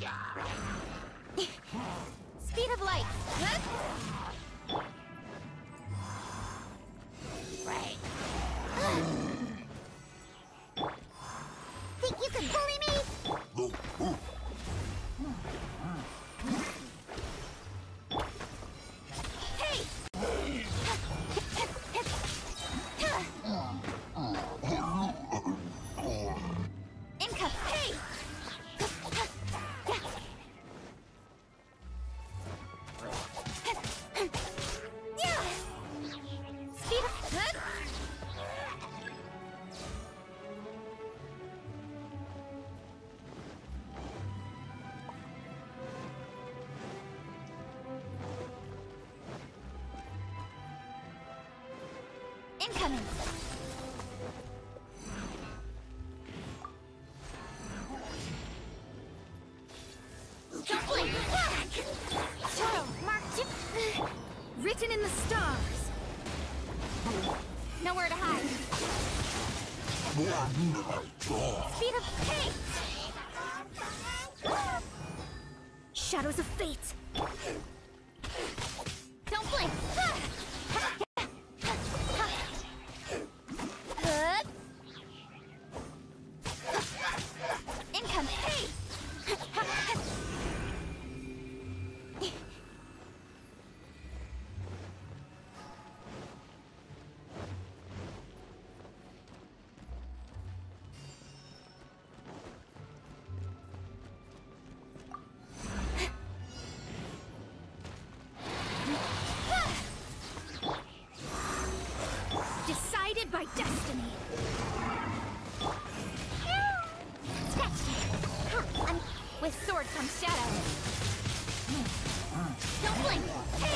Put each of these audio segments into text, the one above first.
Speed of light. Right. Think you can bully me? Hey! Income. Hey! Speed of... Incoming! Don't blink! Turtle, mark chip! Written in the stars! Nowhere to hide! Speed of fate! Shadows of fate! Don't blink! Good! Income! Hey! Decided by destiny. With sword comes shadow. Don't blink! Hey!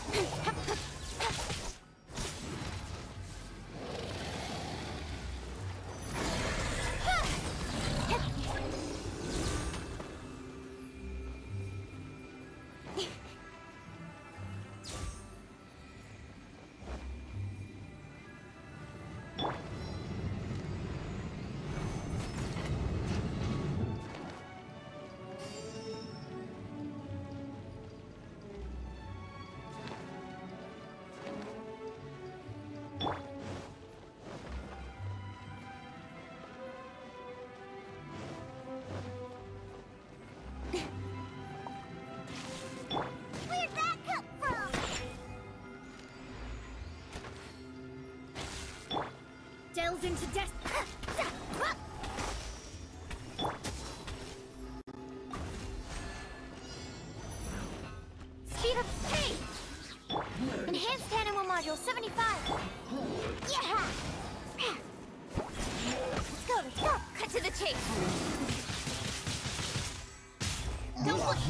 Where'd that come from? Delves into death. Speed of fate. Enhanced animal module 75. Yeah. Let's go. Let's go. Cut to the chase. Don't look.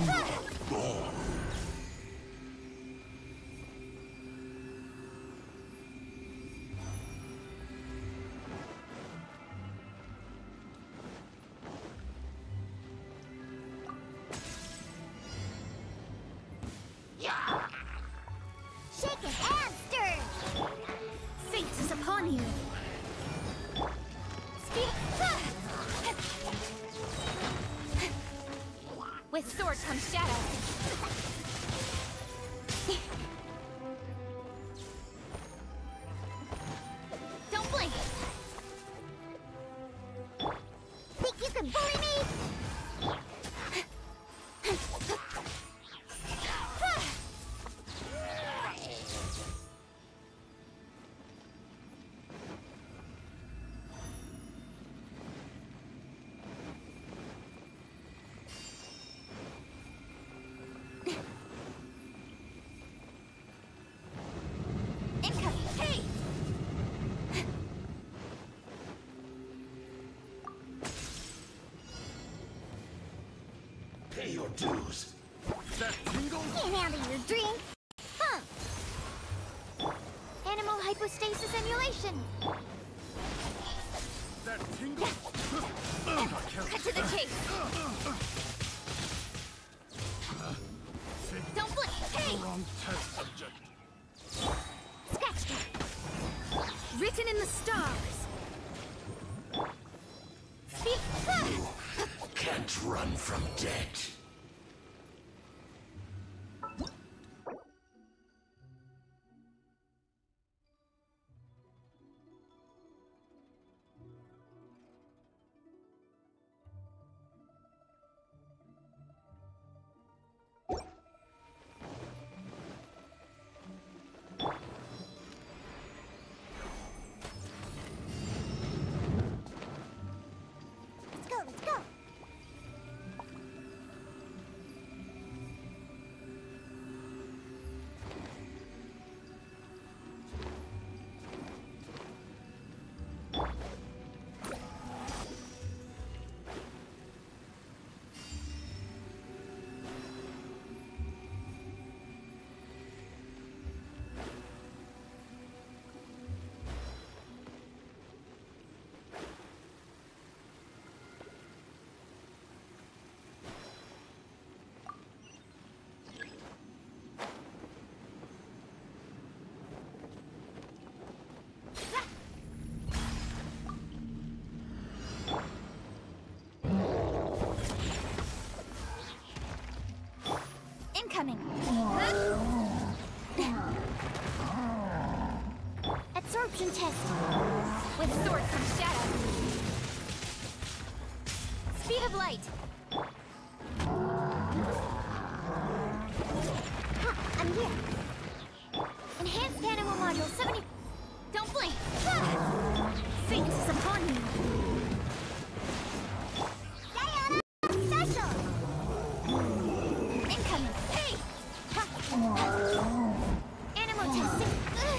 Shaken and stirred. Fate is upon you. Speed. With sword comes shadow. Don't blink. Think you can bully me? Pay your dues. That tingle? Can't handle your drink. Huh. Animal hypostasis emulation. That tingle? Cut to the chase. Don't blink. Hey! Wrong test subject. Scratch that. Written in the stars. Speak. Can't run from death. Incoming. Absorption test. With sword comes shadow. Speed of light. I'm here. Enhanced animal module 70. Don't blink. Fate is upon you. Sayonara special. Incoming. Hey. Animal testing.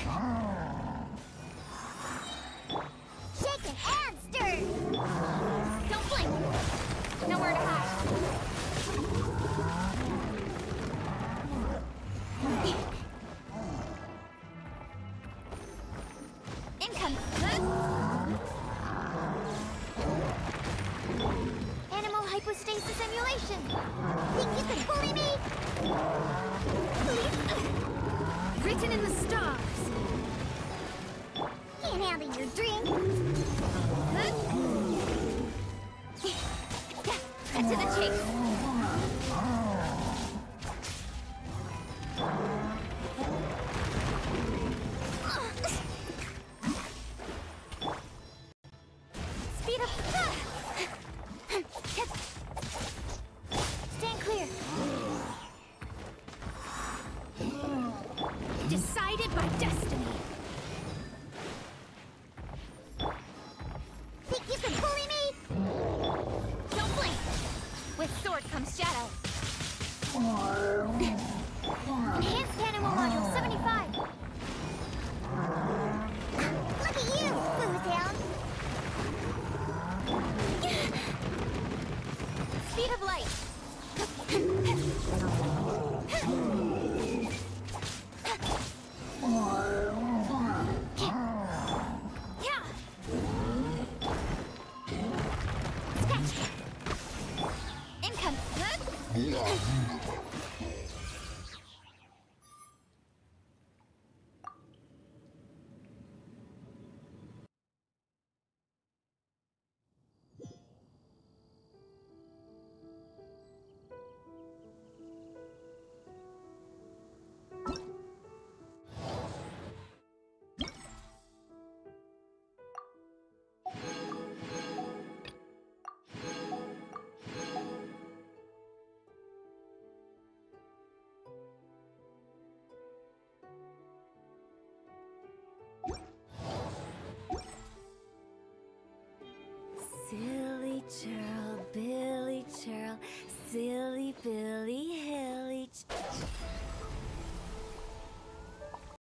Shake it and stir. Don't blink. Nowhere to hide. Income. Animal hypostasis simulation. Think you can bully me? Written in the stars. Can't handle your drink. Cut to the chase. Speed up. Stand clear. Decided by destiny. Think you can bully me? Don't blink. With sword comes shadow. Enhanced animal module 75. Look at you, booze hound. Speed of light. Yeah. Scratch. Income.